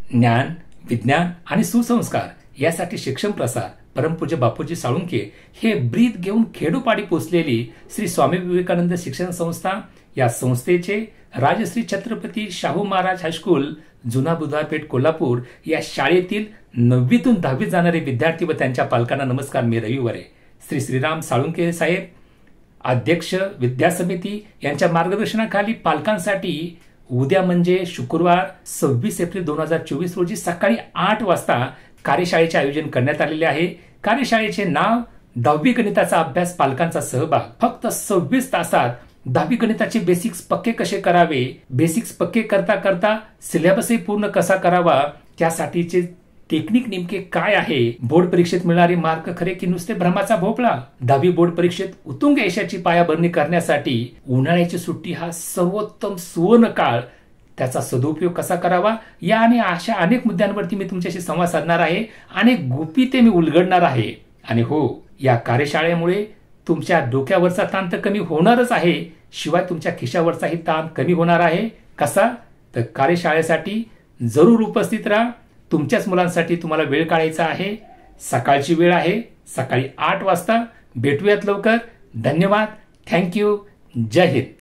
ज्ञान, विज्ञान आणि सुसंस्कार यासाठी शिक्षण प्रसार परमपूज्य बापूजी साळुंखे हे ब्रीद घेऊन खेडोपाडी पोचलेली श्री स्वामी विवेकानंद शिक्षण संस्था या संस्थेचे राजश्री छत्रपती शाहू महाराज हायस्कूल जुना बुधवारपेठ कोल्हापूर या शाळेतील 9वीतून 10वीत जाणारे विद्यार्थी व त्यांच्या पालकांना नमस्कार. मी रविवारे श्री श्रीराम साळुंखे साहेब अध्यक्ष विद्या समिती यांच्या मार्गदर्शनाखाली पालकांसाठी उद्या म्हणजे शुक्रवार 26 एप्रिल 2024 रोजी सकाळी 8 वाजता कार्यशाळेचे आयोजन करण्यात आलेले आहे. कार्यशाळेचे नाव 10वी गणिताचा अभ्यास पालकांचा सहभाग. फक्त 26 तासात 10वी गणिताचे बेसिक्स पक्के कसे करावे, बेसिक्स पक्के करता करता सिलेबसही पूर्ण कसा करावा, त्यासाठीचे टेक्निक नेमके काय आहे, बोर्ड परीक्षेत मिळणारे मार्क खरे की नुसते भ्रमाचा भोपळा, 10वी बोर्ड परीक्षेत उत्तुंग यशाची पायाभरणी करण्यासाठी उन्हाळ्याची सुट्टी हा सर्वोत्तम सुवर्ण काळ, त्याचा सदुपयोग कसा करावा या आणि अशा अनेक मुद्द्यांवरती मी तुमच्याशी संवाद साधणार आहे. अनेक गुपी ते मी उलगडणार आहे. आणि हो, या कार्यशाळेमुळे तुमच्या डोक्यावरचा ताण तर कमी होणारच आहे, शिवाय तुमच्या खिशावरचाही ताण कमी होणार आहे. कसा? तर कार्यशाळेसाठी जरूर उपस्थित राहा. तुमच्याच मुलांसाठी तुम्हाला वेळ काढायचा आहे. सकाळची वेळ आहे, सकाळी 8 वाजता. भेटूयात लवकर. धन्यवाद. थँक्यू. जय हिंद.